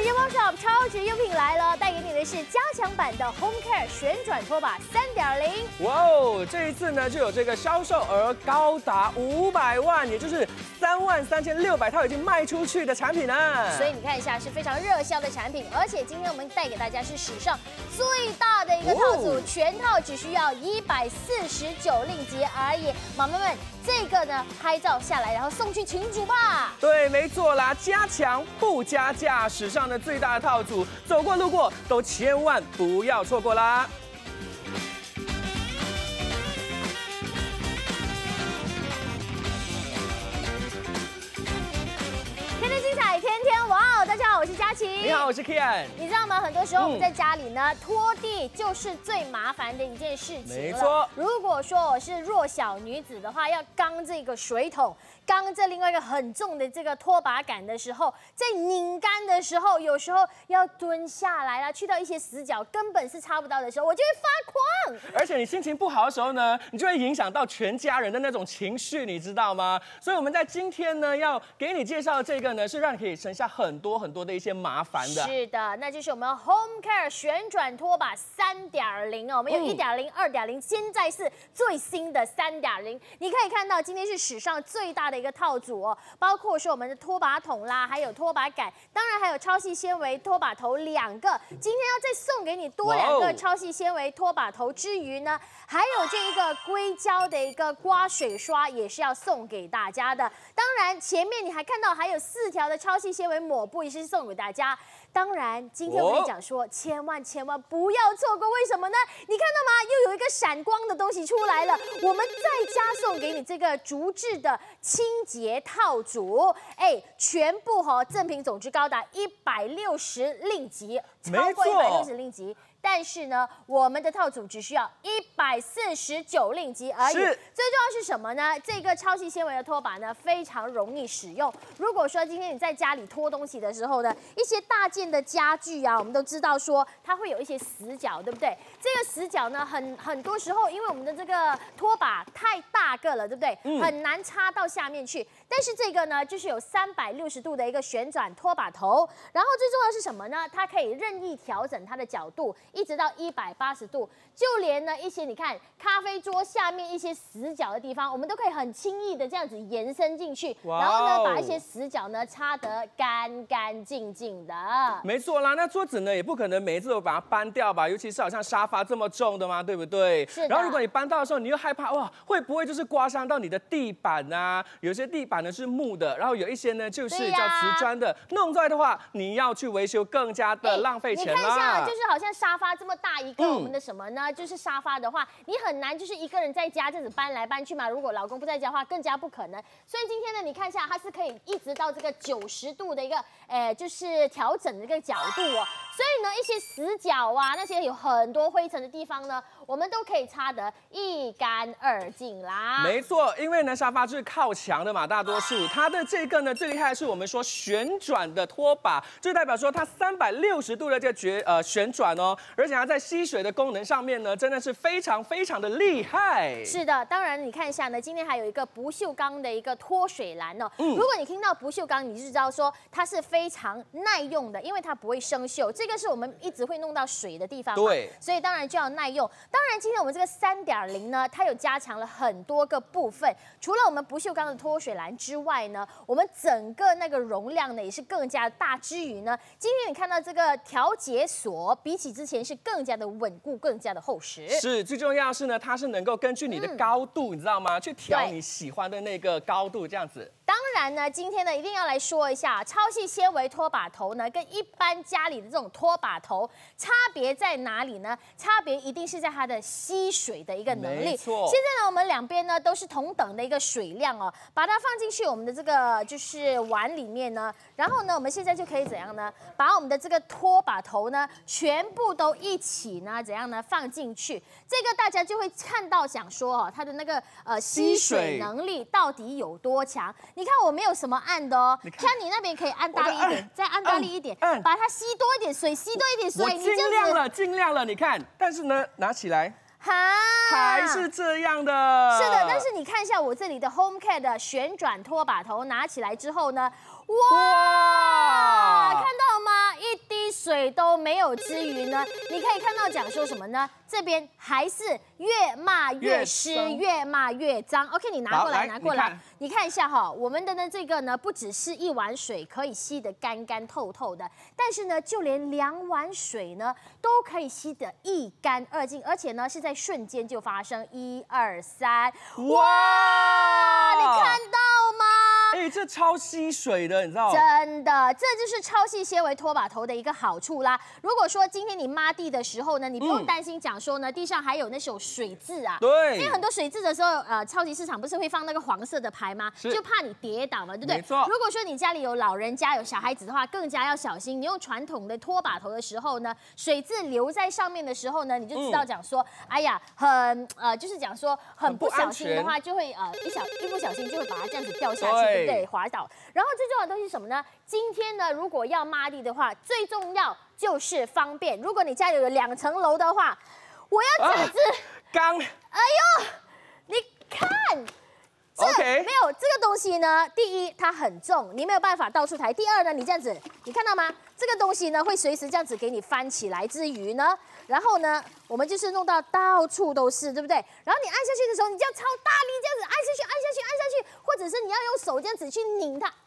节目上超值优品来了，带给你的是加强版的 Homecare 旋转拖把3.0。 哇哦，这一次呢就有这个销售额高达500万，也就是33600套已经卖出去的产品呢。 所以你看一下，是非常热销的产品，而且今天我们带给大家是史上最大的一个套组，全套只需要149令吉而已。妈妈们，这个呢拍照下来，然后送去群主吧。 对，没错啦，加强不加价，史上的最大的套组，走过路过都千万不要错过啦。 天天精彩，天天哇哦！大家好，我是佳琪。 你好，我是 Kian。 你知道吗？很多时候我们在家里呢，拖地就是最麻烦的一件事情了。 没错。 如果说我是弱小女子的话，要刚这个水桶，刚这另外一个很重的这个拖把杆的时候，在拧干的时候，有时候要蹲下来啦，去到一些死角，根本是擦不到的时候，我就会发狂。 而且你心情不好的时候呢，你就会影响到全家人的那种情绪，你知道吗？所以我们在今天呢，要给你介绍的这个呢，是让你可以省下很多的一些麻烦的。 是的，那就是我们 Homecare 旋转拖把3.0哦，我们有1.0、2.0，现在是最新的3.0。你可以看到，今天是史上最大的一个套组哦，包括说我们的拖把桶啦，还有拖把杆，当然还有超细纤维拖把头2个。今天要再送给你多2个超细纤维拖把头之余呢，还有这一个硅胶的一个刮水刷也是要送给大家的。当然，前面你还看到还有4条的超细纤维抹布也是送给大家。当然，今天我跟你讲说，千万不要错过，为什么呢？你看到吗？又有一个闪光的东西出来了，我们再加送给你这个竹制的清洁套组，全部赠品总值高达160令吉，超过160令吉。但是呢，我们的套组只需要149令吉而已。最重要是什么呢？这个超细纤维的拖把呢，非常容易使用。如果说今天你在家里拖东西的时候呢，一些大件的家具啊，我们都知道说它会有一些死角，对不对？这个死角呢，很多时候因为我们的这个拖把太大个了，对不对？很难插到下面去。但是这个呢，就是有360度的一个旋转拖把头，然后最重要是什么呢？它可以任意调整它的角度。一直到180度，就连呢一些你看咖啡桌下面一些死角的地方，我们都可以很轻易的这样子延伸进去，然后呢把一些死角呢擦得干干净净的。没错啦，那桌子呢也不可能每一次都把它搬掉吧，尤其是好像沙发这么重的嘛，对不对？是的。然后如果你搬到的时候，你又害怕哇，会不会就是刮伤到你的地板啊？有些地板呢是木的，然后有一些呢就是叫瓷砖的，弄出来的话，你要去维修更加的浪费钱啦。 你看一下，就是好像沙发这么大一个，我们的什么呢？就是沙发的话，你很难就是一个人在家这样子搬来搬去嘛。如果老公不在家的话，更加不可能。所以今天呢，你看一下，它是可以一直到这个90度的一个，就是调整的一个角度哦。所以呢，一些死角啊，那些有很多灰尘的地方呢，我们都可以擦得一干二净啦。 没错，因为呢沙发就是靠墙的嘛，大多数它的这个呢最厉害的是我们说旋转的拖把，就代表说它360度的这个旋转哦，而且它在吸水的功能上面呢，真的是非常的厉害。是的，当然你看一下呢，今天还有一个不锈钢的一个脱水篮哦。如果你听到不锈钢，你就知道说它是非常耐用的，因为它不会生锈。这个是我们一直会弄到水的地方嘛，对，所以当然就要耐用。当然，今天我们这个3.0呢，它有加强了很多个部分，除了我们不锈钢的脱水篮之外呢，我们整个那个容量呢也是更加大之余呢，今天你看到这个调节锁，比起之前是更加的稳固，更加的厚实。 是，最重要的是呢，它是能够根据你的高度，你知道吗？去调你喜欢的那个高度，这样子。 当然呢，今天呢一定要来说一下超细纤维拖把头呢，跟一般家里的这种拖把头差别在哪里呢？差别一定是在它的吸水的一个能力。没错。现在呢，我们两边呢都是同等的一个水量哦，把它放进去我们的这个就是碗里面呢，然后呢，我们现在就可以怎样呢？把我们的这个拖把头呢，全部都一起呢，怎样呢？放进去，这个大家就会看到，想说哦，它的那个吸水能力到底有多强？你看我没有什么按的哦，看你那边可以按大力一点，再按大力一点，把它吸多一点水，吸多一点水， 我尽量了，你看，但是呢，拿起来。还是这样的。 是的，但是你看一下我这里的 Homecare 的旋转拖把头，拿起来之后呢， 哇，看到吗？一滴水都没有之余呢，你可以看到讲说什么呢？这边还是越骂越湿，越骂越脏。OK， 你拿过来，拿过来，你看一下哈，我们的呢这个呢，不只是1碗水可以吸得干干透透的，但是呢，就连2碗水呢都可以吸得一干二净，而且呢是在瞬间就发生，1、2、3，哇，你看到吗？ 哎，这超吸水的，你知道吗？ 真的，这就是超细纤维拖把头的一个好处啦。如果说今天你抹地的时候呢，你不用担心讲说呢，地上还有那种水渍啊。 对。 因为很多水渍的时候，超级市场不是会放那个黄色的牌吗？就怕你跌倒嘛，对不对？ 没错。 如果说你家里有老人家、有小孩子的话，更加要小心。你用传统的拖把头的时候呢，水渍留在上面的时候呢，你就知道讲说，哎呀，就是讲说很不小心的话，就会一不小心就会把它这样子掉下去，对不对？滑倒。然后最重要的东西是什么呢？今天呢，如果要抹地的话，最重要就是方便。如果你家里有2层楼的话，我要这样子刚， 哎呦，你看。 OK， 没有这个东西呢，第一它很重，你没有办法到处抬。第二呢，你这样子，你看到吗？这个东西呢会随时这样子给你翻起来之余呢，然后呢，我们就是弄到处都是，对不对？然后你按下去的时候，你就要超大力这样子按下去，按下去，按下去，或者是你要用手这样子去拧它，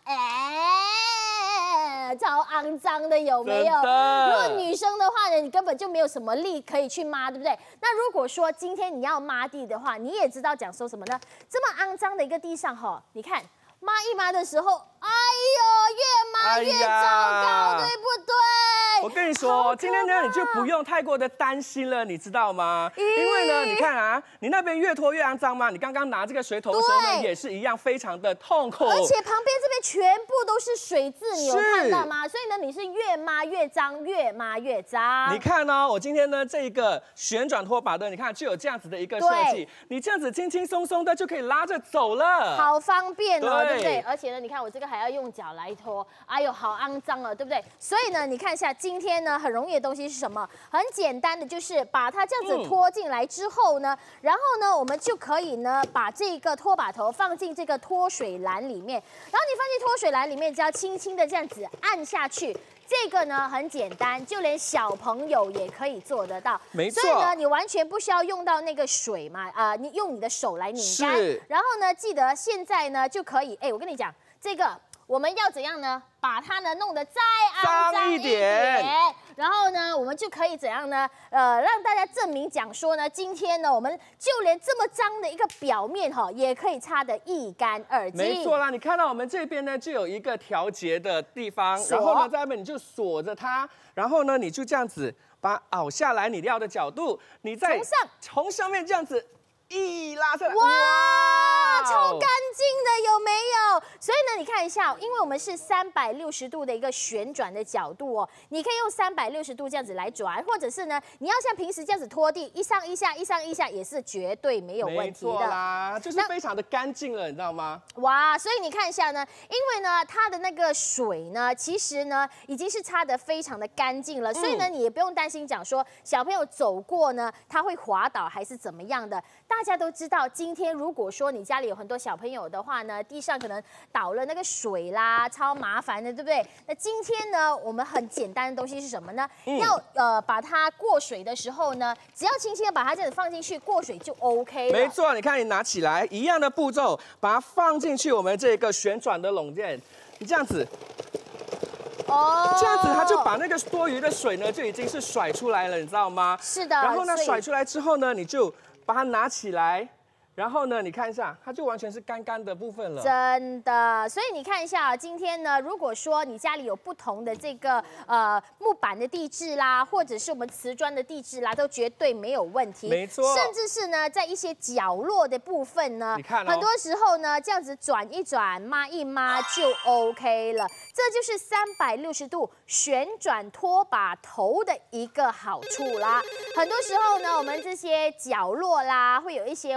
超肮脏的，有没有？如果女生的话呢，你根本就没有什么力可以去抹，对不对？那如果说今天你要抹地的话，你也知道讲说什么呢？这么肮脏的一个地上哈，你看抹一抹的时候，哎呦，越抹越糟糕，对不对？ 我跟你说，今天呢你就不用太过的担心了，你知道吗？因为呢，你看啊，你那边越拖越肮脏吗？你刚刚拿这个水桶的时候呢，也是一样非常的痛苦。 而且旁边这边全部都是水渍，你有看到吗？所以呢，你是越抹越脏，越抹越脏。 你看哦，我今天呢这个旋转拖把的，你看就有这样子的一个设计，你这样子轻轻松松的就可以拉着走了， 好方便哦，对不对？而且呢，你看我这个还要用脚来拖，哎呦，好肮脏哦，对不对？所以呢，你看一下。今天呢，很容易的东西是什么？很简单的，就是把它这样子拖进来之后呢，然后呢，我们就可以呢，把这个拖把头放进这个脱水篮里面。然后你放进脱水篮里面，只要轻轻的这样子按下去。这个呢很简单，就连小朋友也可以做得到。 没错。 所以呢，你完全不需要用到那个水嘛，你用你的手来拧干。然后呢，记得现在呢就可以，我跟你讲，这个我们要怎样呢？把它呢弄得再肮脏一点，然后呢，我们就可以怎样呢？让大家证明讲说呢，今天呢，我们就连这么脏的一个表面哈，也可以擦得一干二净。 没错啦，你看到我们这边呢，就有一个调节的地方，然后呢，在外面你就锁着它，然后呢，你就这样子把它凹下来你要的角度，你再从上面这样子一拉下来， 哇，超干净的，有没有？所以呢，你看一下，因为我们是360度的一个旋转的角度哦，你可以用360度这样子来转，或者是呢，你要像平时这样子拖地，一上一下，一上一下，也是绝对没有问题的。 没错啦，就是非常的干净了，你知道吗？ 哇，所以你看一下呢，因为呢，它的那个水呢，其实呢，已经是擦得非常的干净了，所以呢，你也不用担心讲说小朋友走过呢，他会滑倒还是怎么样的。大家都知道，今天如果说你家里有很多小朋友的话呢，地上可能倒了那个水啦，超麻烦的，对不对？那今天呢，我们很简单的东西是什么呢？要把它过水的时候呢，只要轻轻的把它这样子放进去，过水就 OK 了。 没错，你看你拿起来一样的步骤，把它放进去我们这个旋转的笼件，你这样子。这样子它就把那个多余的水呢，就已经是甩出来了，你知道吗？ 是的。 然后呢，甩出来之后呢，你就把它拿起来，然后呢，你看一下，它就完全是干干的部分了。 真的，所以你看一下，今天呢，如果说你家里有不同的这个木板的地质啦，或者是我们瓷砖的地质啦，都绝对没有问题。 没错。 甚至是呢，在一些角落的部分呢， 你看很多时候呢，这样子转一转、抹一抹就 OK 了。这就是360度旋转拖把头的一个好处啦。很多时候呢，我们这些角落啦，会有一些灰尘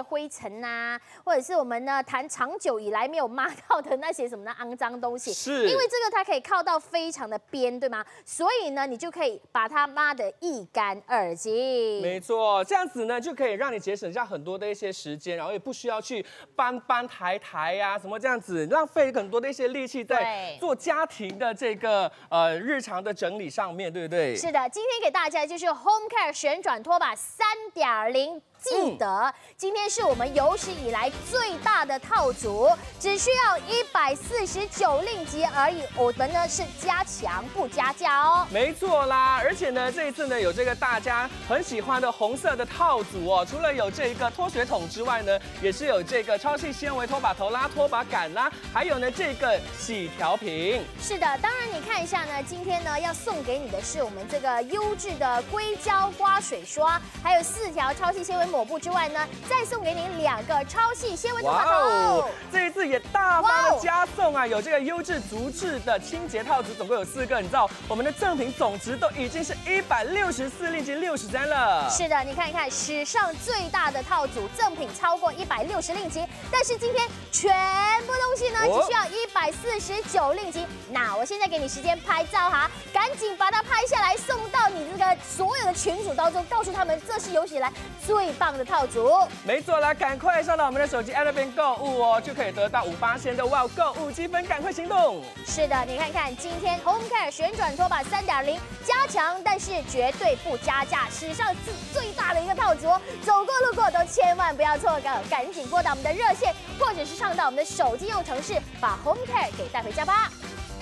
尘呐，或者是我们呢谈长久以来没有抹到的那些什么呢肮脏东西。 是， 因为这个它可以靠到非常的边，对吗？所以呢，你就可以把它抹得一干二净。 没错，这样子呢就可以让你节省下很多的一些时间，然后也不需要去搬抬呀、什么这样子，浪费很多的一些力气在做家庭的这个日常的整理上面，对不对？是的，今天给大家就是 Homecare 旋转拖把3.0。记得今天是我们有史以来最大的套组，只需要149令吉而已。我们呢是加强不加价哦。 没错啦，而且呢这一次呢有这个大家很喜欢的红色的套组哦，除了有这个脱水桶之外呢，也是有这个超细纤维拖把头啦、拖把杆啦，还有呢这个洗调瓶。 是的，当然你看一下呢，今天呢要送给你的是我们这个优质的硅胶刮水刷，还有4条超细纤维抹布之外呢，再送给您2个超细纤维拖把头。 这一次也大方的加送啊，有这个优质足质的清洁套组，总共有4个。你知道我们的赠品总值都已经是164令吉63了。 是的，你看一看，史上最大的套组赠品超过160令吉，但是今天全部东西呢只需要149令吉。那我现在给你时间拍照哈，赶紧把它拍下来，送到你这个所有的群组当中，告诉他们这是有史以来最棒的套组。 没错啦，赶快上到我们的手机 App 那边购物哦，就可以得到58%的哇购物积分，赶快行动！ 是的，你看看今天 Homecare 旋转拖把3.0加强，但是绝对不加价，史上最大的一个套组哦，走过路过都千万不要错过，赶紧拨打我们的热线，或者是上到我们的手机应用程式，把 Homecare 给带回家吧。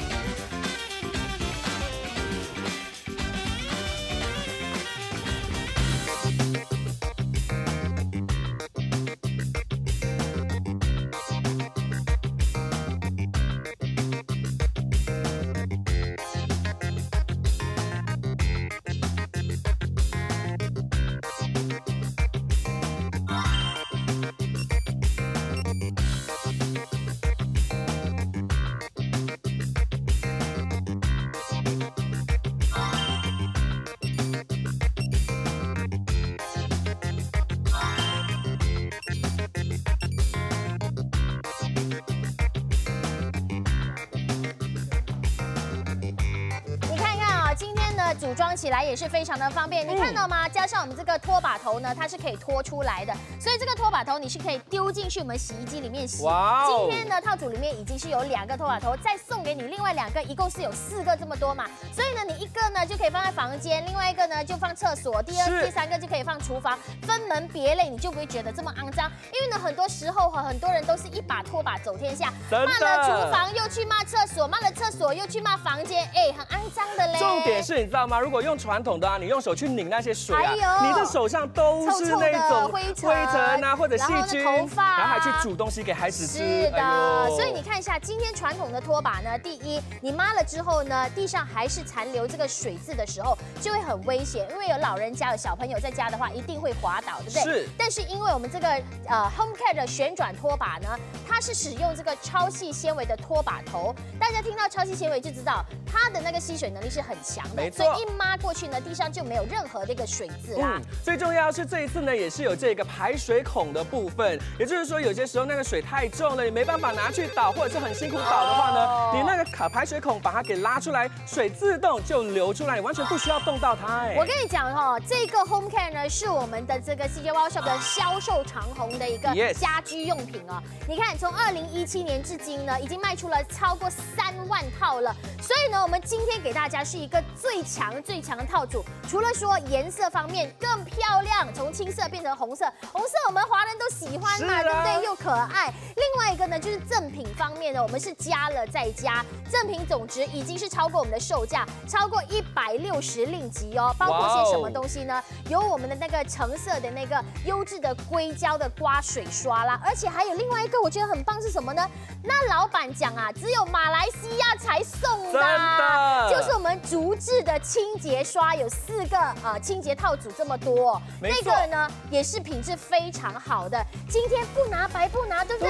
组装起来也是非常的方便，你看到吗？加上我们这个拖把头呢，它是可以拖出来的，所以这个拖把头你是可以丢进去我们洗衣机里面洗。哇！今天呢套组里面已经是有2个拖把头，再送给你另外2个，一共是有4个这么多嘛。所以呢，你一个呢就可以放在房间，另外一个呢就放厕所，第3个就可以放厨房，分门别类，你就不会觉得这么肮脏。因为呢，很多时候很多人都是一把拖把走天下，抹了厨房又去抹厕所，抹了厕所又去抹房间，哎，很肮脏的嘞。 重点是你知道吗？如果用传统的啊，你用手去拧那些水啊，你的手上都是那种灰尘啊，或者细菌，然后还去煮东西给孩子吃。 是的，所以你看一下，今天传统的拖把呢，第一，你抹了之后呢，地上还是残留这个水渍的时候，就会很危险，因为有老人家有小朋友在家的话，一定会滑倒，对不对？是。但是因为我们这个Homecare 的旋转拖把呢，它是使用这个超细纤维的拖把头，大家听到超细纤维就知道它的那个吸水能力是很强的，所以一抹过去呢，地上就没有任何的一个水渍啦。 最重要是这一次呢，也是有这个排水孔的部分，也就是说有些时候那个水太重了，你没办法拿去倒，或者是很辛苦倒的话呢，你那个排水孔把它给拉出来，水自动就流出来，你完全不需要动到它。 我跟你讲哦，这个 Homecare 呢是我们的这个 CJ Wow Shop 的销售长红的一个家居用品哦。你看，从2017年至今呢，已经卖出了超过3万套了。所以呢，我们今天给大家是一个最强的套组。除了说颜色方面更漂亮，从青色变成红色，红色我们华人都喜欢嘛，对不对？又可爱。另外一个呢，就是赠品方面呢，我们是加了再加，赠品总值已经是超过我们的售价，超过160令吉哦。包括些什么东西呢？有我们的那个橙色的那个优质的硅胶的刮水刷啦，而且还有另外一个我觉得很棒是什么呢？那老板讲啊，只有马来西亚才送的，就是我们竹制的清洁刷，有4个清洁套组这么多，那个呢也是品质非常好的。今天不拿白不拿，对不对？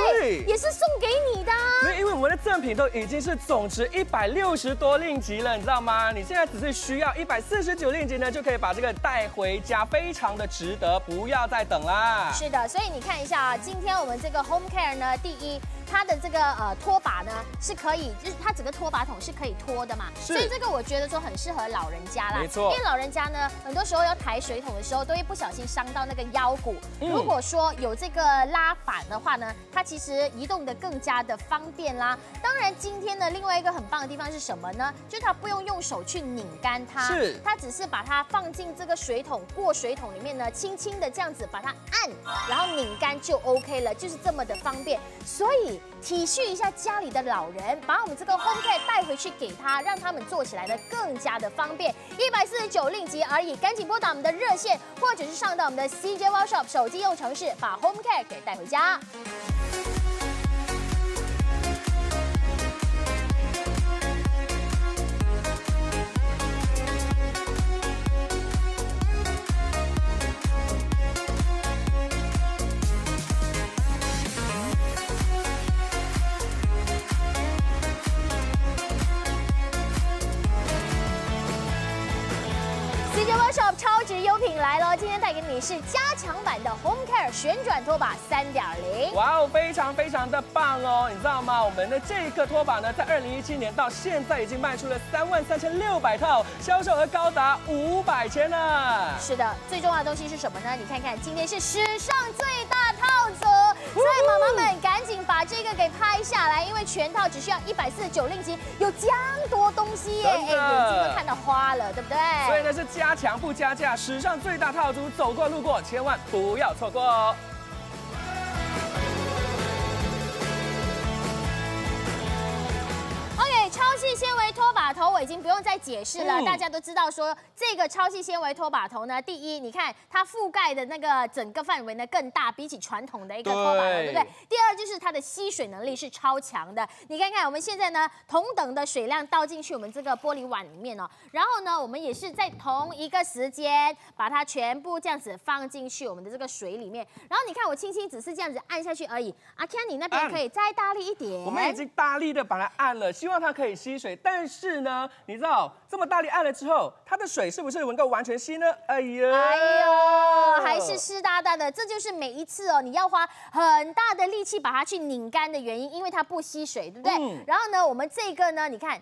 也是送给你的。 所以因为我们的赠品都已经是总值160多令吉了，你知道吗？你现在只是需要149令吉呢，就可以把这个带回家，非常的值得，不要再等啦。 是的，所以你看一下啊，今天我们这个 Homecare 呢，第一，它的这个拖把呢是可以，就是它整个拖把桶是可以拖的嘛，所以这个我觉得说很适合老人家啦。 没错， 因为老人家呢，很多时候要抬水桶的时候，都会不小心伤到那个腰骨。如果说有这个拉板的话呢，它其实移动的更加的方便啦。当然，今天呢，另外一个很棒的地方是什么呢？就是它不用用手去拧干它，是它只是把它放进这个水桶过水桶里面呢，轻轻的这样子把它按，然后拧干就 OK 了，就是这么的方便。所以体恤一下家里的老人，把我们这个 Homecare 带回去给他，让他们做起来呢更加的方便。149令吉而已，赶紧拨打我们的热线，或者是上到我们的 CJ Workshop 手机用程式，把 Homecare 给带回家。Workshop 超值优品来了！今天带给你是加强版的 Homecare 旋转拖把3.0。 哇哦，非常非常的棒哦！你知道吗？我们的这个拖把呢，在2017年到现在已经卖出了33600套，销售额高达500千呢。 是的，最重要的东西是什么呢？你看看，今天是史上最大套组，所以妈妈们赶紧把这个给拍下来，因为全套只需要149令吉，有这样多东西耶！哎，眼睛都看到花了，对不对？ 所以呢是加强不加价，史上最大套组，走过路过千万不要错过哦。 超细纤维拖把头我已经不用再解释了，大家都知道说这个超细纤维拖把头呢，第一，你看它覆盖的那个整个范围呢更大，比起传统的一个拖把头，对不对？第二就是它的吸水能力是超强的，你看看我们现在呢，同等的水量倒进去我们这个玻璃碗里面哦，然后呢，我们也是在同一个时间把它全部这样子放进去我们的这个水里面，然后你看我轻轻只是这样子按下去而已，阿 Ken 你那边可以再大力一点， 我们已经大力的把它按了，希望它可以吸水，但是呢，你知道这么大力按了之后，它的水是不是能够完全吸呢？哎呦， 还是湿哒哒的，这就是每一次哦，你要花很大的力气把它去拧干的原因，因为它不吸水，对不对？然后呢，我们这个呢，你看。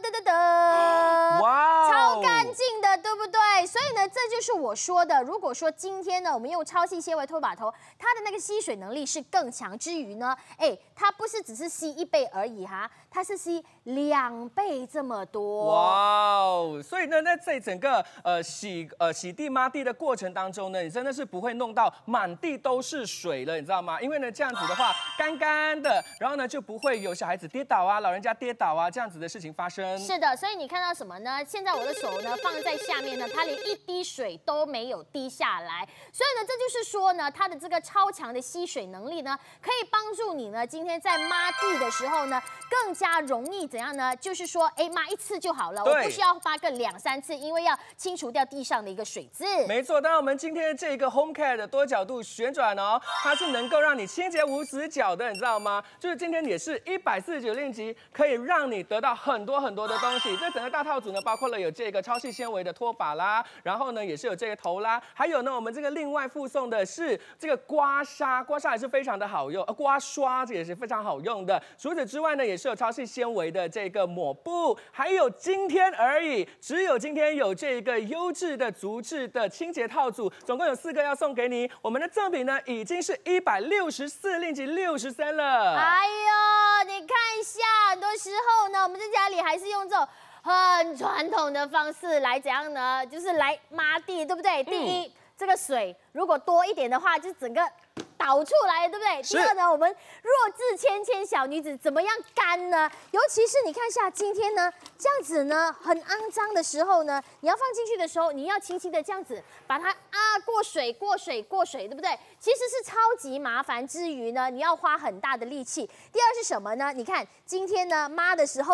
哇，超干净的，对不对？所以呢，这就是我说的。如果说今天呢，我们用超细纤维拖把头，它的那个吸水能力是更强之余呢，哎，它不是只是吸1倍而已哈，它是吸2倍这么多。哇哦！所以呢，在整个洗地抹地的过程当中呢，你真的是不会弄到满地都是水了，你知道吗？因为呢，这样子的话干干的，然后呢就不会有小孩子跌倒啊、老人家跌倒啊这样子的事情发生。 是的，所以你看到什么呢？现在我的手呢放在下面呢，它连一滴水都没有滴下来。所以呢，这就是说呢，它的这个超强的吸水能力呢，可以帮助你呢，今天在抹地的时候呢，更加容易怎样呢？就是说，哎，抹一次就好了，我不需要抹个2、3次，因为要清除掉地上的一个水渍。 没错，当然我们今天这个 Homecare 的多角度旋转哦，它是能够让你清洁无死角的，你知道吗？就是今天也是149令吉，可以让你得到很多的东西。这整个大套组呢，包括了有这个超细纤维的拖把啦，然后呢也是有这个头啦，还有呢我们这个另外附送的是这个刮痧也是非常的好用，刮刷这也是非常好用的。除此之外呢，也是有超细纤维的这个抹布，还有今天而已，只有今天有这个优质的足质的清洁套组，总共有4个要送给你。我们的赠品呢已经是164令吉63了。 哎呦，你看一下，很多时候呢，我们在家里还是用这种很传统的方式来怎样呢？就是来抹地，对不对？第一，这个水如果多一点的话，就整个倒出来，对不对？第二呢，我们弱智芊小女子怎么样干呢？尤其是你看一下今天呢，这样子呢很肮脏的时候呢，你要放进去的时候，你要轻轻的这样子把它过水，对不对？其实是超级麻烦之余呢，你要花很大的力气。第二是什么呢？你看今天呢抹的时候。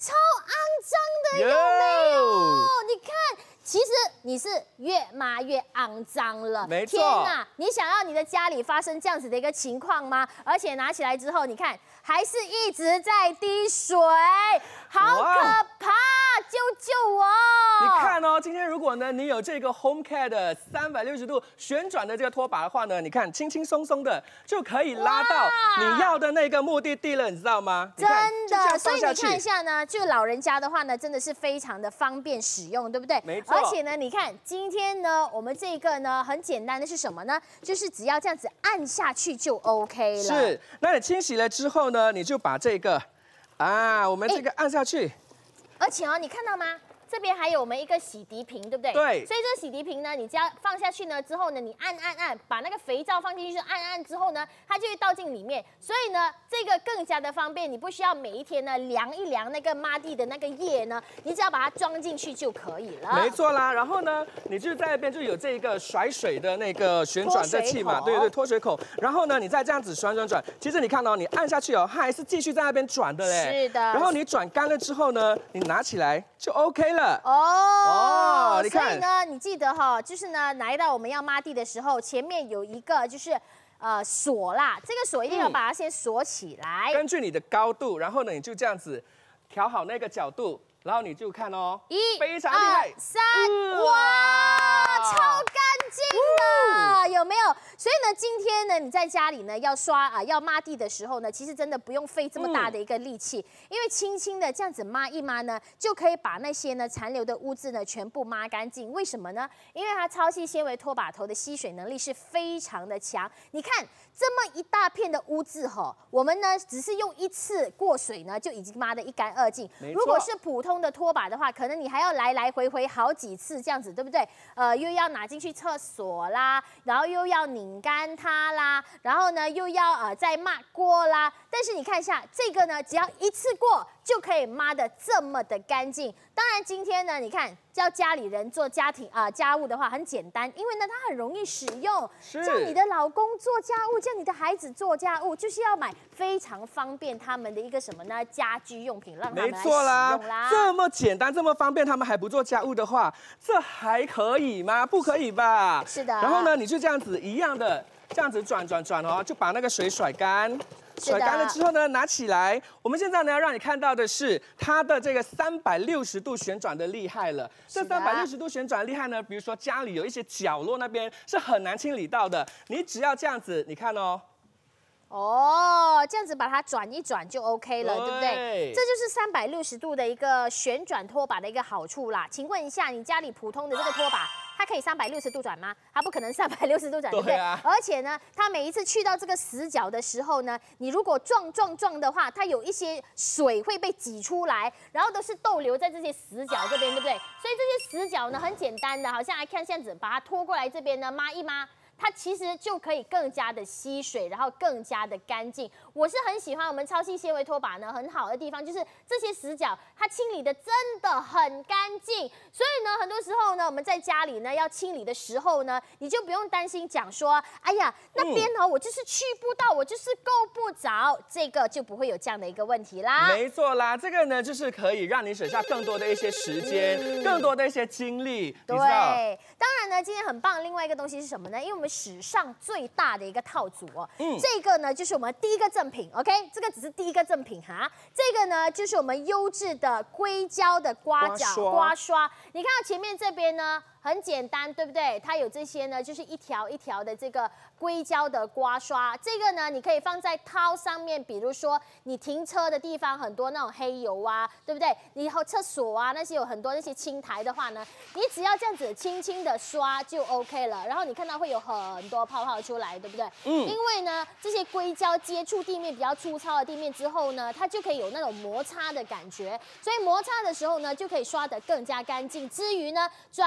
超肮脏的，有没有？你看。其实你是越抹越肮脏了， 没错。 天哪，你想要你的家里发生这样子的一个情况吗？而且拿起来之后，你看还是一直在滴水，好可怕！救救我！ 你看哦，今天如果呢你有这个 Homecare 的360度旋转的这个拖把的话呢，你看轻轻松松的就可以拉到你要的那个目的地了，你知道吗？ 真的，所以你看一下呢，就老人家的话呢，真的是非常的方便使用，对不对？ 没错。 而且呢，你看今天呢，我们这个呢很简单的是什么呢？就是只要这样子按下去就 OK 了。 是，那你清洗了之后呢，你就把这个我们这个按下去。 而且哦，你看到吗？这边还有我们一个洗涤瓶，对不对？ 对。 所以这个洗涤瓶呢，你只要放下去呢之后呢，你按，把那个肥皂放进去，按之后呢，它就会倒进里面。所以呢，这个更加的方便，你不需要每一天呢量一量那个抹地的那个液呢，你只要把它装进去就可以了。 没错啦，然后呢，你就在那边就有这个甩水的那个旋转的器嘛，对，脱水口。然后呢，你再这样子转，其实你看到你按下去哦，它还是继续在那边转的嘞。 是的。 然后你转干了之后呢，你拿起来就 OK 了。哦，你看。 所以呢，你记得哈，就是呢，来到我们要抹地的时候，前面有一个就是锁啦，这个锁一定要把它先锁起来。 根据你的高度，然后呢，你就这样子调好那个角度，然后你就看哦，非常厉害 ，1、2、3，哇，超干净的，有没有？所以呢，今天呢，你在家里呢要要抹地的时候呢，其实真的不用费这么大的一个力气，因为轻轻的这样子抹一抹呢，就可以把那些呢残留的污渍呢全部抹干净。为什么呢？因为它超细纤维拖把头的吸水能力是非常的强。你看这么一大片的污渍我们呢只是用一次过水呢就已经抹得一干二净。如果是普通的拖把的话，可能你还要来回好几次这样子，对不对？又要拿进去厕所啦，然后又要拧干它啦，然后呢又要再抹过啦。但是你看一下这个呢，只要一次过就可以抹得这么的干净。当然今天呢，你看叫家里人做家务的话很简单，因为呢它很容易使用。叫你的老公做家务，叫你的孩子做家务，就是要买非常方便他们的一个什么呢？家居用品，让他们来使用啦。 这么简单，这么方便，他们还不做家务的话，这还可以吗？不可以吧？ 是的。 然后呢，你就这样子一样的，这样子转哦，就把那个水甩干。甩干了之后呢，拿起来。我们现在呢要让你看到的是它的这个360度旋转的厉害了。这360度旋转厉害呢，比如说家里有一些角落那边是很难清理到的，你只要这样子，你看哦。 这样子把它转一转就 OK 了，对不对？这就是360度的一个旋转拖把的一个好处啦。请问一下，你家里普通的这个拖把，它可以360度转吗？它不可能360度转，对不对？而且呢，它每一次去到这个死角的时候呢，你如果撞的话，它有一些水会被挤出来，然后都是逗留在这些死角这边，对不对？所以这些死角呢，很简单的，好像来看这样子，把它拖过来这边呢，抹一抹。它其实就可以更加的吸水，然后更加的干净。我是很喜欢我们超细纤维拖把呢，很好的地方就是这些死角，它清理的真的很干净。所以呢，很多时候呢，我们在家里呢要清理的时候呢，你就不用担心讲说，哎呀，那边呢我就是去不到，我就是够不着，这个就不会有这样的一个问题啦。 没错啦，这个呢就是可以让你省下更多的一些时间，更多的一些精力。 对，当然呢，今天很棒。另外一个东西是什么呢？因为我们史上最大的一个套组这个呢就是我们第一个赠品 ，OK， 这个只是第一个赠品哈。这个呢就是我们优质的硅胶的刮刷。你看到前面这边呢？很简单，对不对？它有这些呢，就是一条一条的这个硅胶的刮刷。这个呢，你可以放在套上面，比如说你停车的地方很多那种黑油啊，对不对？你以后厕所啊那些有很多那些青苔的话呢，你只要这样子轻轻的刷就 OK 了。然后你看到会有很多泡泡出来，对不对？因为呢，这些硅胶接触地面比较粗糙的地面之后呢，它就可以有那种摩擦的感觉，所以摩擦的时候呢，就可以刷得更加干净。之余呢，转过来。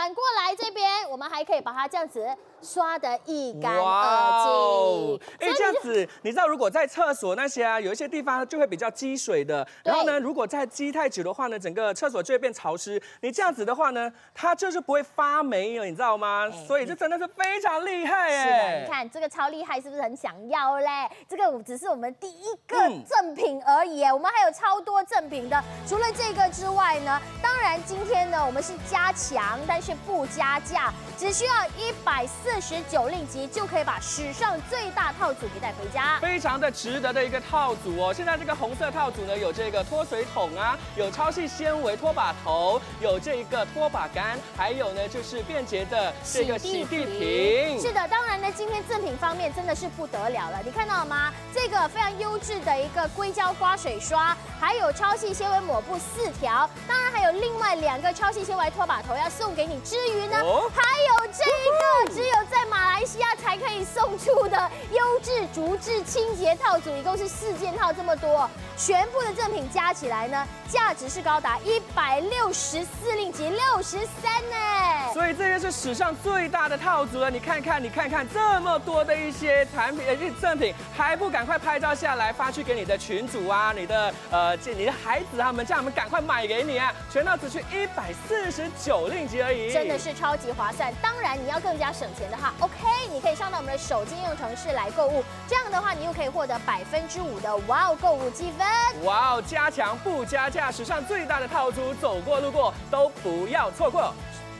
来这边，我们还可以把它这样子刷得一干二净。 哎，这样子，你知道如果在厕所那些啊，有一些地方就会比较积水的，然后呢，如果再积太久的话呢，整个厕所就会变潮湿。你这样子的话呢，它就是不会发霉了，你知道吗？所以这真的是非常厉害哎。 是的，你看这个超厉害，是不是很想要嘞？这个只是我们第一个赠品而已，我们还有超多赠品的。除了这个之外呢，当然今天呢我们是加强，但是不加价，只需要149令吉就可以把史上最大套组给带回家， 非常的值得的一个套组哦。现在这个红色套组呢，有这个脱水桶啊，有超细纤维拖把头，有这个拖把杆，还有呢就是便捷的这个洗地瓶。 是的，当然呢，今天赠品方面真的是不得了了，你看到了吗？这个非常优质的一个硅胶刮水刷，还有超细纤维抹布4条，当然还有另外2个超细纤维拖把头要送给你之余呢，还有这个只有在马来西亚才可以送出的优质竹质清洁套组，一共是4件套这么多，全部的赠品加起来呢，价值是高达164令吉63呢。 所以这个是史上最大的套组了，你看看这么多的一些产品赠品，还不赶快拍照下来发去给你的群组啊，你的孩子他们，叫他们赶快买给你啊！全套只需149令吉而已， 真的是超级划算。当然你要更加省钱的话 ，OK， 你可以上到我们的手机应用程式来购物，这样的话你又可以获得5%的哇哦购物积分。 哇哦，加强不加价，史上最大的套组，走过路过都不要错过。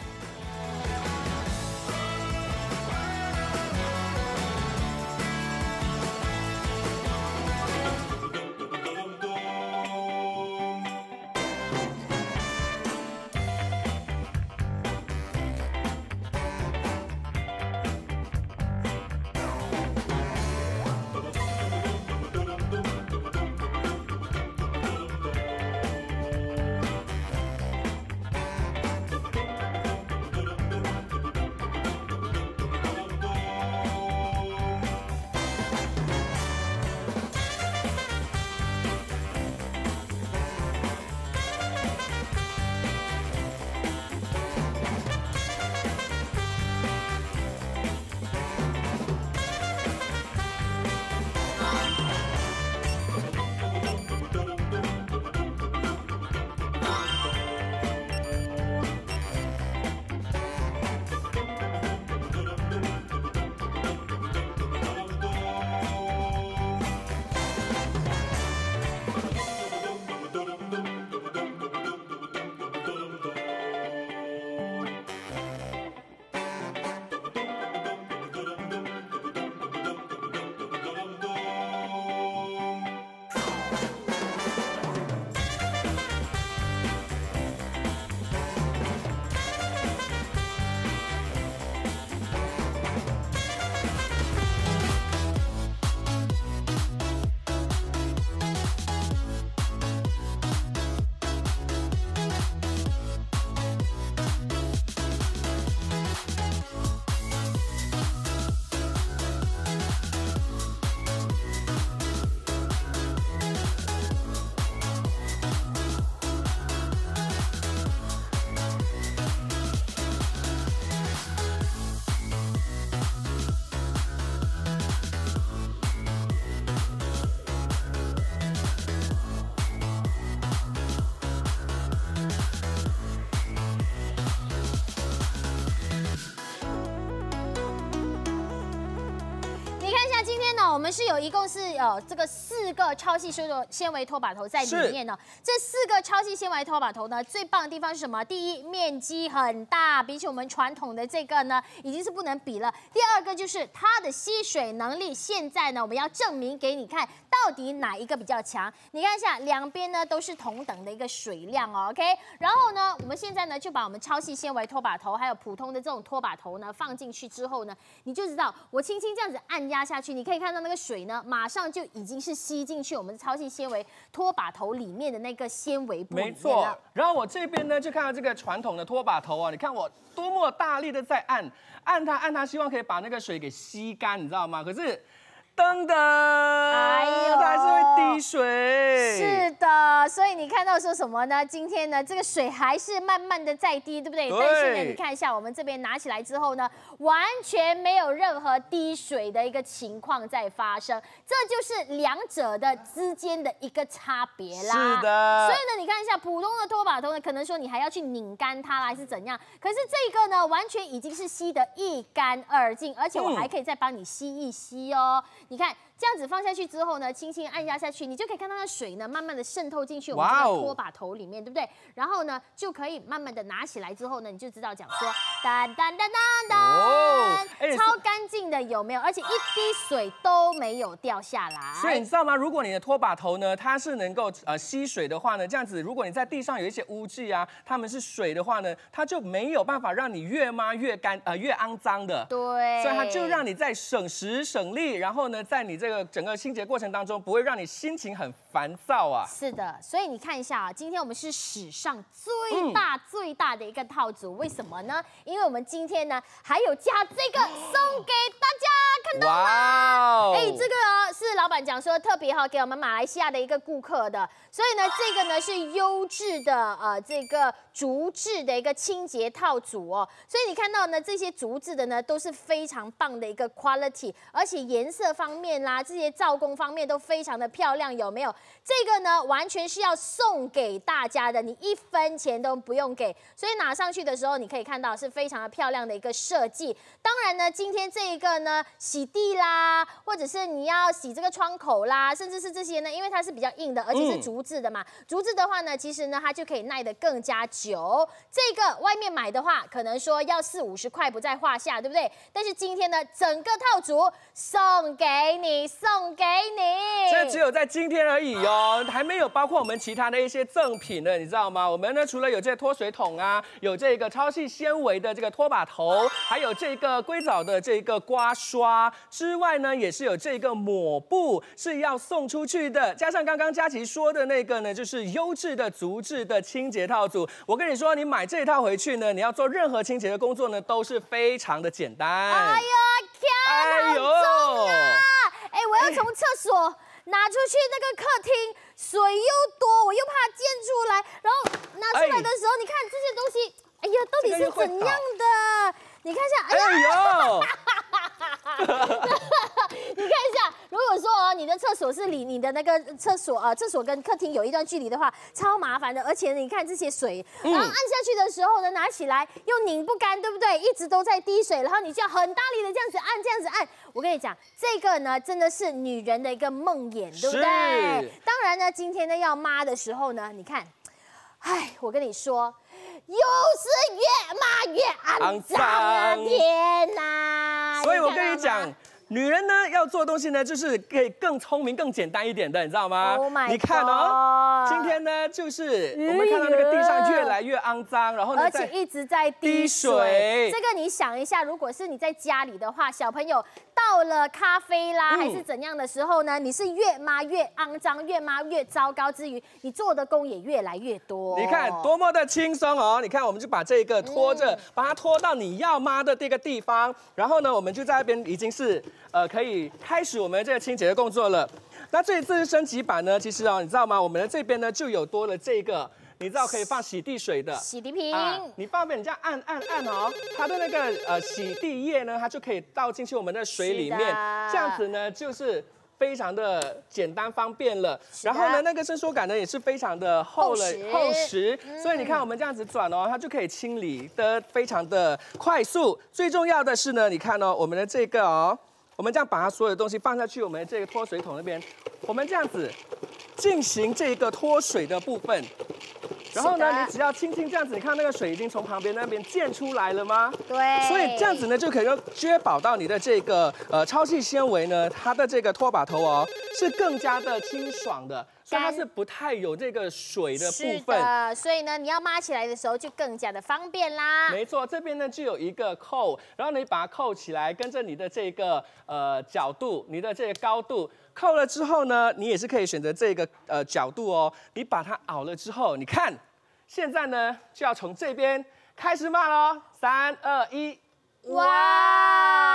我们是一共是有这个4个超细纤维拖把头在里面呢。这4个超细纤维拖把头呢，最棒的地方是什么？第一，面积很大，比起我们传统的这个呢，已经是不能比了。第二个就是它的吸水能力，现在呢，我们要证明给你看，到底哪一个比较强。你看一下，两边呢都是同等的一个水量哦 ，OK。然后呢，我们现在呢就把我们超细纤维拖把头还有普通的这种拖把头呢放进去之后呢，你就知道，我轻轻这样子按压下去，你可以看到那个水呢，马上就已经是吸进去我们超细纤维拖把头里面的那个纤维布里面了。没错。 然后我这边呢就看到这个传统的拖把头啊，你看我多么大力的在按它，希望可以把那个水给吸干，你知道吗？可是。噔噔，哎呦，它还是会滴水。 是的， 好，所以你看到说什么呢？今天呢，这个水还是慢慢的在滴，对不对？但是呢，你看一下我们这边拿起来之后呢，完全没有任何滴水的一个情况在发生，这就是两者的之间的一个差别啦。 是的。 所以呢，你看一下普通的拖把头呢，可能说你还要去拧干它啦，还是怎样？可是这个呢，完全已经是吸得一干二净，而且我还可以再帮你吸一吸哦。你看。这样子放下去之后呢，轻轻按压下去，你就可以看到那水呢，慢慢的渗透进去我们这个拖把头里面，对不对？然后呢，就可以慢慢的拿起来之后呢，你就知道讲说，当当当当当，超干净的有没有？而且一滴水都没有掉下来。 所以你知道吗？如果你的拖把头呢，它是能够吸水的话呢，这样子，如果你在地上有一些污迹啊，它们是水的话呢，它就没有办法让你越抹越干越肮脏的。 对。 所以它就让你在省时省力，然后呢，在你这个整个清洁过程当中，不会让你心情很烦躁啊。 是的，所以你看一下啊，今天我们是史上最大的一个套组，为什么呢？因为我们今天呢还有加这个送给大家，看到吗？哎，这个是老板讲说特别给我们马来西亚的一个顾客的，所以呢这个呢是优质的这个竹制的一个清洁套组哦，所以你看到呢这些竹制的呢都是非常棒的一个 quality， 而且颜色方面啦，这些造工方面都非常的漂亮，有没有？这个呢完全是要送给大家的，你1分钱都不用给，所以拿上去的时候你可以看到是非常的漂亮的一个设计。当然呢，今天这一个呢洗地啦，或者是你要洗这个窗口啦，甚至是这些呢，因为它是比较硬的，而且是竹制的嘛，竹制的话呢，其实呢它就可以耐得更加久。这个外面买的话，可能说要40-50块不在话下，对不对？但是今天呢，整个套组送给你，这只有在今天而已哦，还没有包括我们其他的一些赠品呢，你知道吗？我们呢除了有这脱水桶啊，有这个超细纤维的这个拖把头，还有这个硅藻的这个刮刷之外呢，也是有这个抹布是要送出去的，加上刚刚佳琪说的那个呢，就是优质的竹制的清洁套组。我跟你说，你买这一套回去呢，你要做任何清洁的工作呢，都是非常的简单。 哎呦，重啊！哎，我要从厕所拿出去那个客厅，水又多，我又怕溅出来，然后拿出来的时候，你看这些东西，哎呀，到底是怎样的？你看一下，哎呦！你看一下，如果说你的厕所是离你的那个厕所跟客厅有一段距离的话，超麻烦的。而且你看这些水，然后按下去的时候呢，拿起来又拧不干，对不对？一直都在滴水，然后你就要很大力的这样子按，这样子按。我跟你讲，这个呢真的是女人的一个梦魇，对不对？当然呢，今天呢要抹的时候呢，你看，哎，我跟你说。又是越抹越肮脏啊！天哪！ 所以我跟你讲，女人呢要做东西呢，就是可以更聪明、更简单一点的，你知道吗？ Oh my 你看哦，今天呢就是我们看到那个地上越来越肮脏，然后呢， 而且一直在滴水。 这个你想一下，如果是你在家里的话，小朋友倒了咖啡啦，还是怎样的时候呢？你是越抹越肮脏，越抹越糟糕之余，你做的工也越来越多。 你看多么的轻松哦！你看，我们就把这个拖着，把它拖到你要抹的这个地方，然后呢，我们就在那边已经是可以开始我们这个清洁的工作了。那这一次升级版呢，其实你知道吗？我们的这边呢就有多了这个。你知道可以放洗地水的洗涤瓶， 你放边，你这样按哦，它的那个洗地液呢，它就可以倒进去我们的水里面，这样子呢就是非常的简单方便了。然后呢，那个伸缩杆呢也是非常的厚实，所以你看我们这样子转哦，它就可以清理得非常的快速。最重要的是呢，你看哦，我们的这个我们这样把它所有的东西放下去，我们的这个脱水桶那边，我们这样子进行这个脱水的部分。然后呢，你只要轻轻这样子，你看那个水已经从旁边那边溅出来了吗？ 对。 所以这样子呢，就可以确保到你的这个超细纤维呢，它的这个拖把头是更加的清爽的，所以它是不太有这个水的部分。是的，所以呢，你要抹起来的时候就更加的方便啦。 没错，这边呢就有一个扣，然后你把它扣起来，跟着你的这个角度，你的这个高度。扣了之后呢，你也是可以选择这个角度哦。你把它熬了之后，你看，现在呢就要从这边开始抹咯。3、2、1， 哇！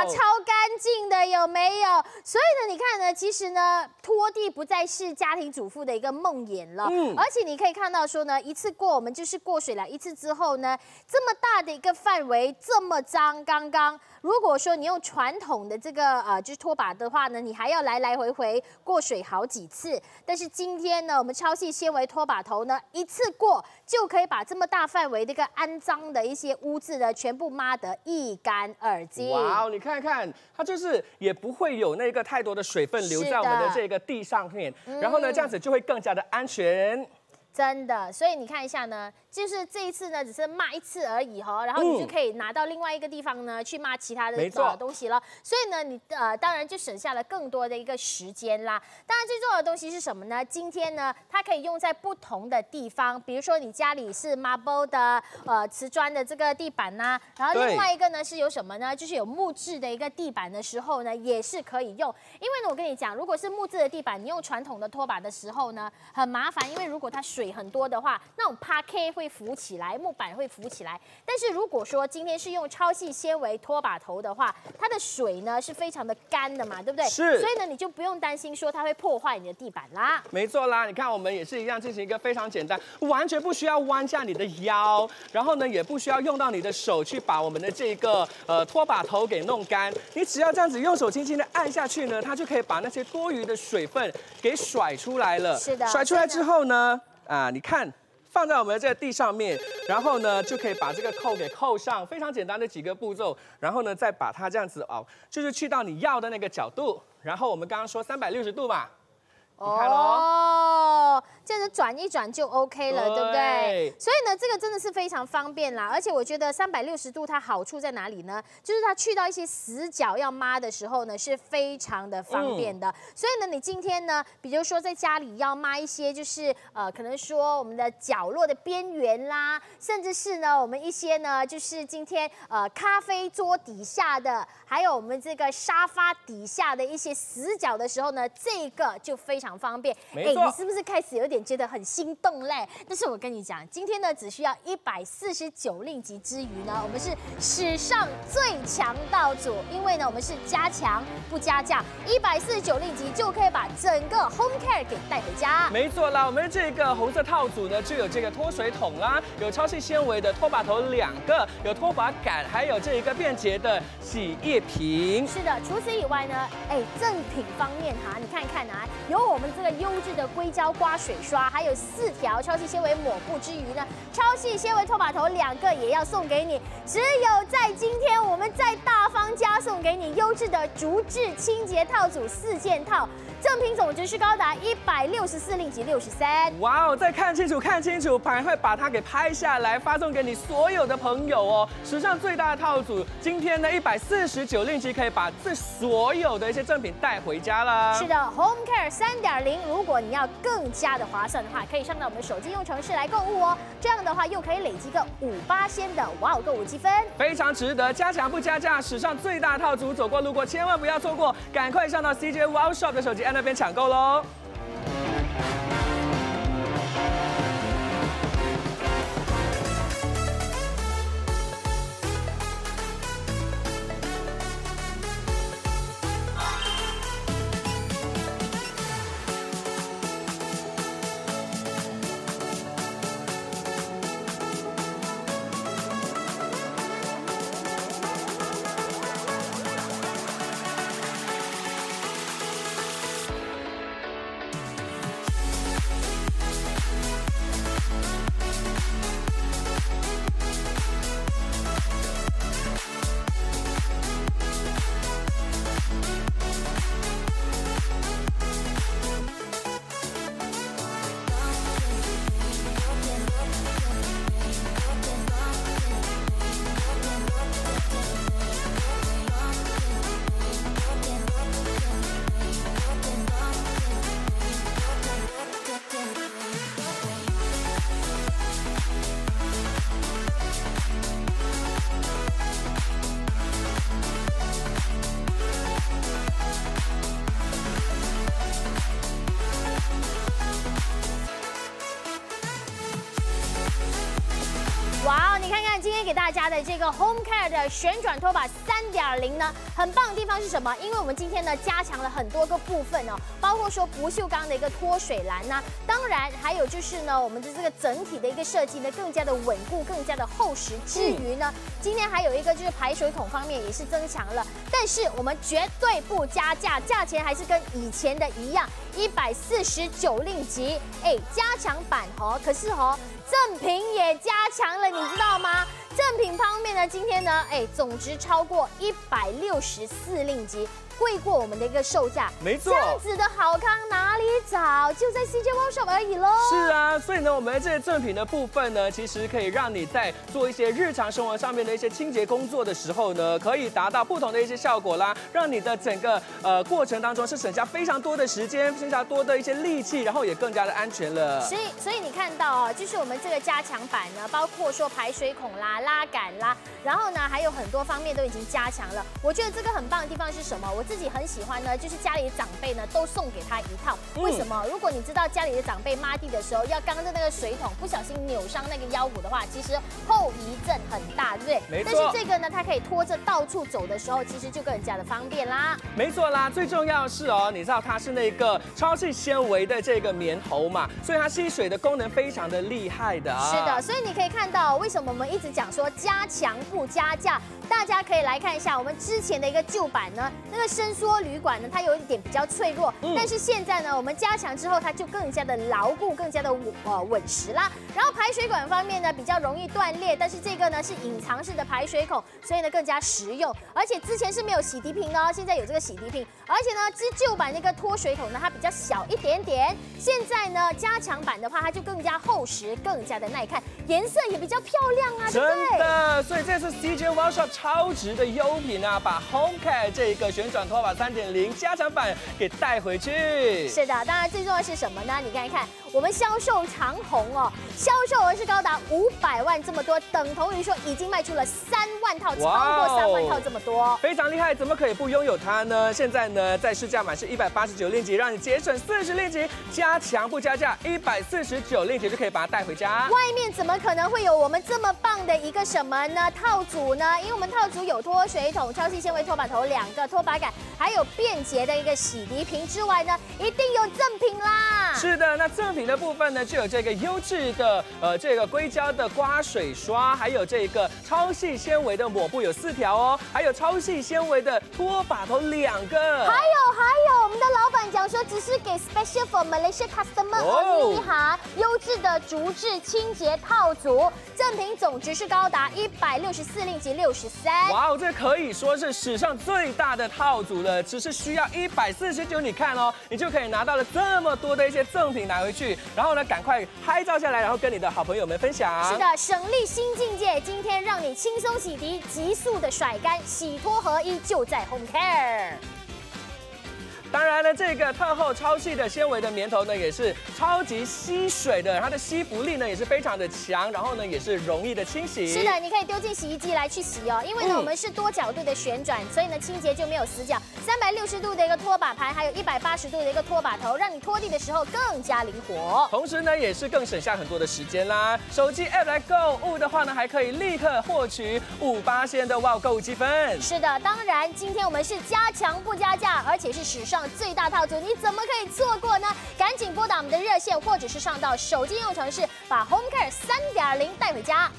超干净的，有没有？所以呢，你看呢，其实呢，拖地不再是家庭主妇的一个梦魇了。而且你可以看到说呢，一次过我们就是过水了一次之后呢，这么大的一个范围，这么脏，刚刚。如果说你用传统的这个就是拖把的话呢，你还要来来回回过水好几次。但是今天呢，我们超细纤维拖把头呢，一次过就可以把这么大范围的一个肮脏的一些污渍呢，全部抹得一干二净。 哇，你看看，它就是也不会有那个太多的水分留在我们的这个地上面，然后呢，这样子就会更加的安全。 真的，所以你看一下呢，就是这一次呢，只是抹一次而已哈，然后你就可以拿到另外一个地方呢去抹其他的东西了。所以呢，你当然就省下了更多的一个时间啦。当然最重要的东西是什么呢？今天呢，它可以用在不同的地方，比如说你家里是 marble 的瓷砖的这个地板呐、然后另外一个呢是有什么呢？就是有木质的一个地板的时候呢，也是可以用。因为呢，我跟你讲，如果是木质的地板，你用传统的拖把的时候呢，很麻烦，因为如果它水很多的话，那种 parquet 会浮起来，木板会浮起来。但是如果说今天是用超细纤维拖把头的话，它的水呢是非常的干的嘛，对不对？ 是。 所以呢，你就不用担心说它会破坏你的地板啦。 没错啦，你看我们也是一样进行一个非常简单，完全不需要弯下你的腰，然后呢也不需要用到你的手去把我们的这个拖把头给弄干。你只要这样子用手轻轻的按下去呢，它就可以把那些多余的水分给甩出来了。 是的。 甩出来之后呢？你看，放在我们的这个地上面，然后呢，就可以把这个扣给扣上，非常简单的几个步骤，然后呢，再把它这样子就是去到你要的那个角度，然后我们刚刚说360度嘛，你看咯。 这样子转一转就 OK 了，对不对？所以呢，这个真的是非常方便啦。而且我觉得360度它好处在哪里呢？就是它去到一些死角要抹的时候呢，是非常的方便的。所以呢，你今天呢，比如说在家里要抹一些，就是可能说我们的角落的边缘啦，甚至是呢，我们一些呢，就是今天咖啡桌底下的，还有我们这个沙发底下的一些死角的时候呢，这个就非常方便。 没错。 你是不是开始有点觉得很心动嘞？但是我跟你讲，今天呢只需要149令吉之余呢，我们是史上最强道组，因为呢我们是加强不加价，149令吉就可以把整个 Homecare 给带回家。 没错啦，我们这个红色套组呢就有这个脱水桶啦，有超细纤维的拖把头2个，有拖把杆，还有这一个便捷的洗液瓶。 是的，除此以外呢，赠品方面哈，你看看啊，有我们这个优质的硅胶刮水刷，还有4条超细纤维抹布之余呢，超细纤维拖把头2个也要送给你。只有在今天，我们再大方加送给你优质的竹质清洁套组4件套，赠品总值是高达164令吉63。 哇哦，再看清楚，看清楚，赶快把它给拍下来，发送给你所有的朋友哦。史上最大的套组，今天呢149令吉可以把这所有的一些赠品带回家了。 是的 ，Homecare 3.0，如果你要更加的划算的话，可以上到我们的手机用程式来购物哦。这样的话又可以累积个58%的哇哦购物积分， 非常值得。加强不加价，史上最大套组，走过路过千万不要错过，赶快上到 CJ Wow Shop 的手机 App 那边抢购喽。 天给大家的这个 Homecare 的旋转拖把3.0呢，很棒的地方是什么？因为我们今天呢加强了很多个部分哦，包括说不锈钢的一个脱水栏呐，当然还有就是呢，我们的这个整体的一个设计呢更加的稳固，更加的厚实。之余呢，今天还有一个就是排水孔方面也是增强了，但是我们绝对不加价，价钱还是跟以前的一样，149令吉，加强版哦，可是哦。赠品也加强了，你知道吗？赠品方面呢，今天呢，总值超过164令吉，贵过我们的一个售价。 没错， 这样子的好康哪里找？就在 CJ Workshop 而已喽。 是啊，所以呢，我们这些赠品的部分呢，其实可以让你在做一些日常生活上面的一些清洁工作的时候呢，可以达到不同的一些效果啦，让你的整个过程当中是省下非常多的时间，省下多的一些力气，然后也更加的安全了。 所以你看到哦，就是我们这个加强版呢，包括说排水孔啦、拉杆啦，然后呢还有很多方面都已经加强了。我觉得这个很棒的地方是什么？我自己很喜欢呢，就是家里的长辈呢都送给他一套。为什么？如果你知道家里的长辈抹地的时候要刚着那个水桶，不小心扭伤那个腰骨的话，其实后遗症很大，对不对？ 没错。 但是这个呢，它可以拖着到处走的时候，其实就更加的方便啦。 没错啦，最重要的是哦，你知道它是那个超细纤维的这个棉头嘛，所以它吸水的功能非常的厉害的啊。 是的，所以你可以看到为什么我们一直讲说加强不加价。大家可以来看一下我们之前的一个旧版呢，那个伸缩铝管呢，它有一点比较脆弱，但是现在呢，我们加强之后，它就更加的牢固，更加的稳实啦。然后排水管方面呢，比较容易断裂，但是这个呢是隐藏式的排水孔，所以呢更加实用。而且之前是没有洗涤瓶的哦，现在有这个洗涤瓶。而且呢，旧版那个脱水孔呢，它比较小一点点，现在呢加强版的话，它就更加厚实，更加的耐看，颜色也比较漂亮啊，对不对？ 真的，所以这次 CJ Workshop 超值的优品啊，把 Homecare 这个旋转拖把3.0加强版给带回去。 是的，当然最重要的是什么呢？你看一看，我们销售长虹哦，销售额是高达500万这么多，等同于说已经卖出了3万套，超过3万套这么多， 非常厉害，怎么可以不拥有它呢？现在呢，在市价满是189令吉，让你节省40令吉，加强不加价149令吉就可以把它带回家。 外面怎么可能会有我们这么棒的一个什么呢？套组呢？因为我们套组有脱水桶、超细纤维拖把头2个拖把杆，还有便捷的一个洗涤瓶之外呢，一定有赠品啦。 是的，那赠品的部分呢，就有这个优质的这个硅胶的刮水刷，还有这个超细纤维的抹布有4条哦，还有超细纤维的拖把头2个， 还有，我们的老板讲说，只是给 special for Malaysia customer only 哈，优质的竹制清洁套组，赠品总值是高达164令吉63。 哇哦，这可以说是史上最大的套组了，只是需要149，你看哦，你就可以拿到了这么多的一些赠品拿回去，然后呢，赶快拍照下来，然后跟你的好朋友们分享。 是的，省力新境界，今天让你轻松洗涤，急速的甩干，洗脱合一，就在 Homecare。 当然呢，这个特厚超细的纤维的棉头呢，也是超级吸水的，它的吸附力呢也是非常的强，然后呢也是容易的清洗。 是的，你可以丢进洗衣机来去洗哦，因为呢我们是多角度的旋转，所以呢清洁就没有死角。360度的一个拖把盘，还有180度的一个拖把头，让你拖地的时候更加灵活。 同时呢，也是更省下很多的时间啦。手机 App 来购物的话呢，还可以立刻获取58%的哇购物积分。 是的，当然今天我们是加强不加价，而且是史上最大套组，你怎么可以错过呢？赶紧拨打我们的热线，或者是上到手机应用程式，把 Homecare 3.0带回家。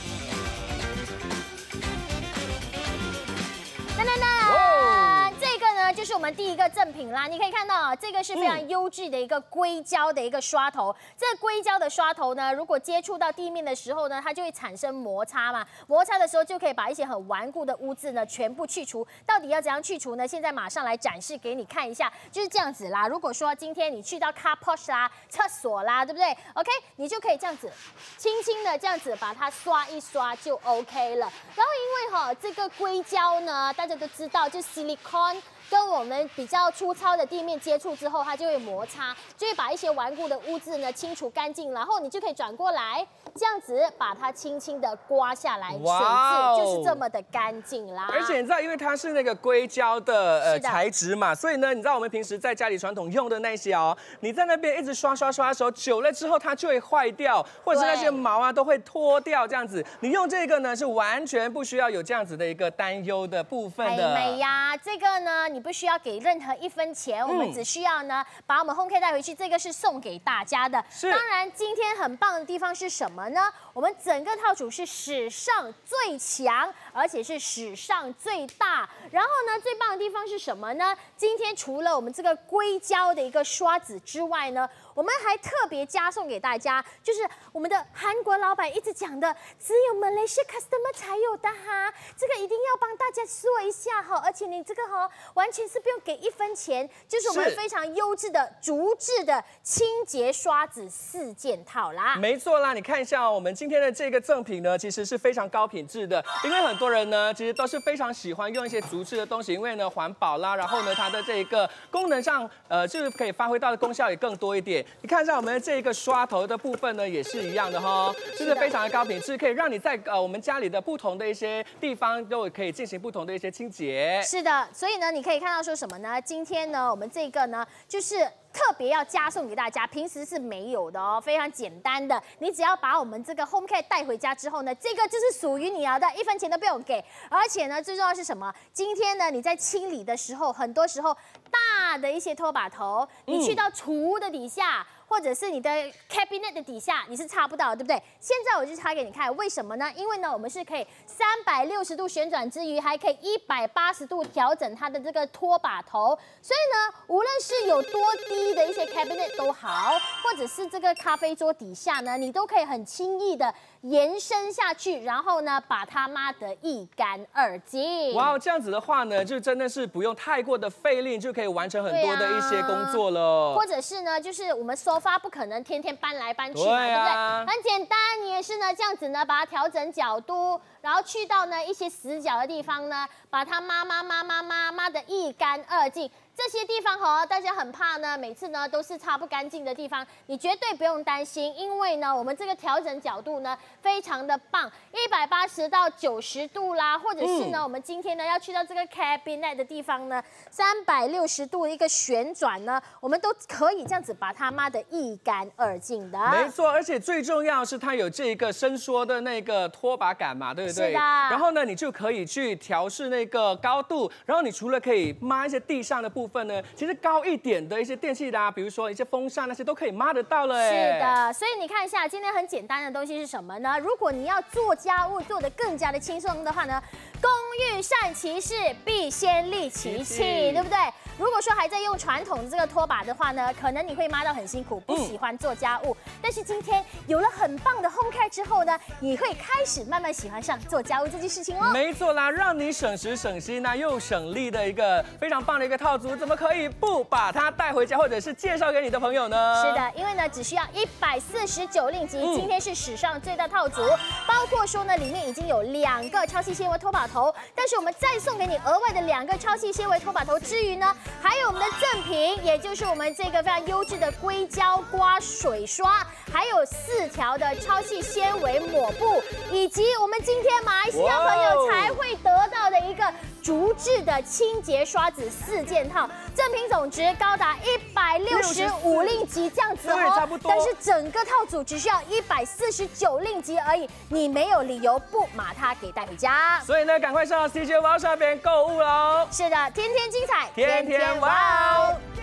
这个呢就是我们第一个赠品啦，你可以看到啊，这个是非常优质的一个硅胶的一个刷头。这个硅胶的刷头呢，如果接触到地面的时候呢，它就会产生摩擦嘛，摩擦的时候就可以把一些很顽固的污渍呢全部去除。到底要怎样去除呢？现在马上来展示给你看一下，就是这样子啦。如果说今天你去到 car wash 啦、厕所啦，对不对 ？OK， 你就可以这样子，轻轻的这样子把它刷一刷就 OK 了。然后因为这个硅胶呢，大家都知道就 silicone 跟我们比较粗糙的地面接触之后，它就会摩擦，就会把一些顽固的污渍呢清除干净，然后你就可以转过来，这样子把它轻轻的刮下来，水渍就是这么的干净啦。 而且你知道，因为它是那个硅胶的材质嘛，所以呢，你知道我们平时在家里传统用的那些哦，你在那边一直刷的时候，久了之后它就会坏掉，或者是那些毛啊都会脱掉这样子。你用这个呢是完全不需要有这样子的一个担忧的部分的。 美呀，这个呢你不需要给任何1分钱，我们只需要呢把我们 Homecare 带回去，这个是送给大家的。当然今天很棒的地方是什么呢？我们整个套组是史上最强，而且是史上最大。然后呢，最棒的地方是什么呢？今天除了我们这个硅胶的一个刷子之外呢，我们还特别加送给大家，就是我们的韩国老板一直讲的，只有 Malaysia customer 才有的哈，这个一定要帮大家说一下哈，而且你这个哈完全是不用给1分钱，就是我们非常优质的竹制的清洁刷子4件套啦。 没错啦，你看一下哦，我们今天的这个赠品呢，其实是非常高品质的，因为很多人呢其实都是非常喜欢用一些竹制的东西，因为呢环保啦，然后呢它的这个功能上就是可以发挥到的功效也更多一点。你看一下我们的这个刷头的部分呢，也是一样的哈，就是非常的高品质，可以让你在我们家里的不同的一些地方都可以进行不同的一些清洁。 是的，所以呢，你可以看到说什么呢？今天呢，我们这个呢，就是特别要加送给大家，平时是没有的哦，非常简单的。你只要把我们这个 Homecare 带回家之后呢，这个就是属于你了的，1分钱都不用给。而且呢，最重要是什么？今天呢，你在清理的时候，很多时候大的一些拖把头，你去到储物的底下。或者是你的 cabinet 的底下，你是擦不到的，对不对？现在我就擦给你看，为什么呢？因为呢，我们是可以360度旋转之余，还可以180度调整它的这个拖把头，所以呢，无论是有多低的一些 cabinet 都好，或者是这个咖啡桌底下呢，你都可以很轻易的延伸下去，然后呢，把它抹得一干二净。 哇，这样子的话呢，就真的是不用太过的费力，就可以完成很多的一些工作了。 或者是呢，就是我们沙发不可能天天搬来搬去嘛，对不对？很简单，你也是呢，这样子呢，把它调整角度，然后去到呢一些死角的地方呢，把它抹得一干二净。这些地方哈，大家很怕呢，每次呢都是擦不干净的地方，你绝对不用担心，因为呢，我们这个调整角度呢非常的棒，180到90度啦，或者是呢，我们今天呢要去到这个 cabinet 的地方呢，360度一个旋转呢，我们都可以这样子把它抹得一干二净的。 没错，而且最重要是它有这个伸缩的那个拖把杆嘛，对不对？ 是的。 然后呢，你就可以去调试那个高度，然后你除了可以抹一些地上的部分呢，其实高一点的一些电器啦，比如说一些风扇那些都可以抹得到了。 是的，所以你看一下，今天很简单的东西是什么呢？如果你要做家务做得更加的轻松的话呢，工欲善其事，必先利其器，对不对？如果说还在用传统的这个拖把的话呢，可能你会抹到很辛苦，不喜欢做家务。但是今天有了很棒的 Homecare 之后呢，你会开始慢慢喜欢上做家务这件事情哦。 没错啦，让你省时省心那又省力的一个非常棒的一个套组，怎么可以不把它带回家，或者是介绍给你的朋友呢？ 是的，因为呢只需要149令吉，今天是史上最大套组，包括说呢里面已经有2个超细纤维拖把头，但是我们再送给你额外的2个超细纤维拖把头之余呢，还有我们的赠品，也就是我们这个非常优质的硅胶刮水刷，还有4条的超细纤维抹布，以及我们今天马来西亚朋友才会得到的一个竹制的清洁刷子4件套，赠品总值高达165令吉这样子哦， 差不多。 但是整个套组只需要149令吉而已，你没有理由不把它给带回家。 所以呢，赶快上CJ 网上边购物喽！ 是的，天天精彩， 天天哇哦！